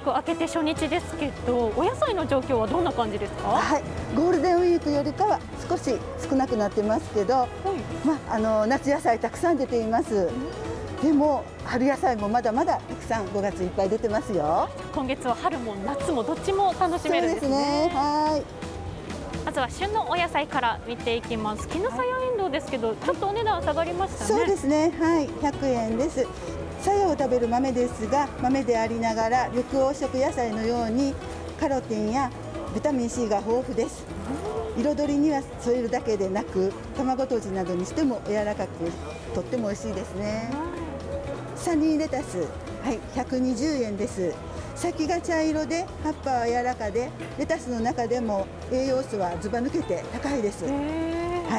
ク明けて初日ですけど、お野菜の状況はどんな感じですか？ はい、ゴールデンウィークよりかは少し少なくなってますけど、夏野菜たくさん出ています。でも春野菜もまだまだたくさん5月いっぱい出てますよ。 今月は春も夏もどっちも楽しめるんですね。 そうですね。はい。 まずは旬のお野菜から見ていきます。絹さやエンドウですけど、ちょっとお値段下がりましたね。 そうですね。はい、100円です。さやを食べる豆ですが、豆でありながら緑黄色野菜のようにカロテンやビタミン C が豊富です。彩りには添えるだけでなく、卵とじなどにしても柔らかくとっても美味しいですね。サニーレタス、はい、120円です。先が茶色で葉っぱは柔らかで、レタスの中でも栄養素はずば抜けて高いです。はい、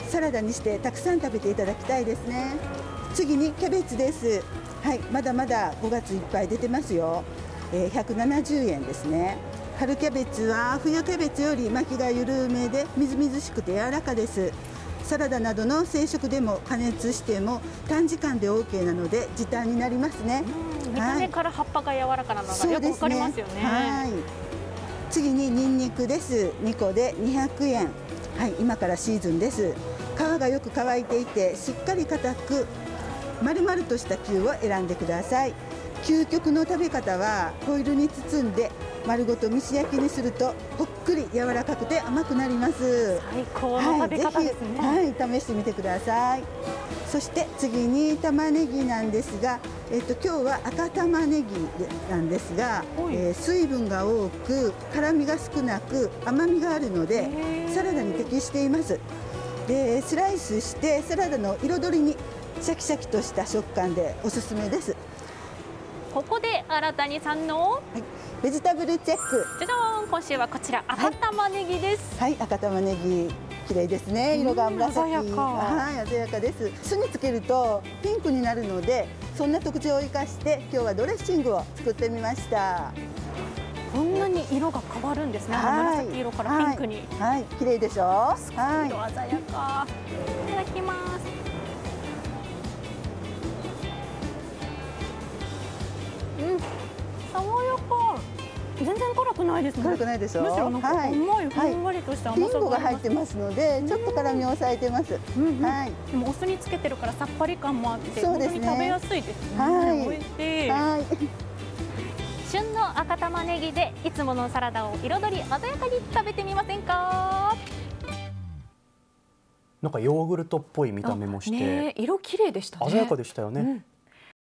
サラダにしてたくさん食べていただきたいですね。次にキャベツです。はい、まだまだ5月いっぱい出てますよ。170円ですね。春キャベツは冬キャベツより巻きが緩めでみずみずしくて柔らかです。サラダなどの生食でも加熱しても短時間で OK なので時短になりますね。 見た目から葉っぱが柔らかなのがよくわかりますよね。 はい、次にニンニクです。2個で200円。はい、今からシーズンです。皮がよく乾いていてしっかり硬く丸々とした球を選んでください。究極の食べ方はホイルに包んで丸ごと蒸し焼きにするとほっくり柔らかくて甘くなります。 最高の食べ方ですね。 はい、試してみてください。そして次に玉ねぎなんですが、今日は赤玉ねぎなんですが、水分が多く辛みが少なく甘みがあるのでサラダに適しています。でスライスしてサラダの彩りにシャキシャキとした食感でおすすめです。 ここで新谷さんの、 ベジタブルチェック。 じゃじゃーん、今週はこちら赤玉ねぎです。 はい、赤玉ねぎ綺麗ですね。色が紫、 鮮やか。 はい、鮮やかです。酢につけるとピンクになるので、そんな特徴を生かして今日はドレッシングを作ってみました。 こんなに色が変わるんですね。紫色からピンクに。 はい、綺麗でしょう。はい、 色鮮やか。いただきます。爽やか。全然辛くないですね。 辛くないでしょう。 むしろなんか甘いふんわりとした甘さリンゴが入ってますので、ちょっと辛みを抑えてます。 はい。でもお酢につけてるからさっぱり感もあって、本当に食べやすいですね。 はい。 美味しい。はい。旬の赤玉ねぎでいつものサラダを彩り鮮やかに食べてみませんか？ なんかヨーグルトっぽい見た目もして、 色綺麗でしたね。 鮮やかでしたよね。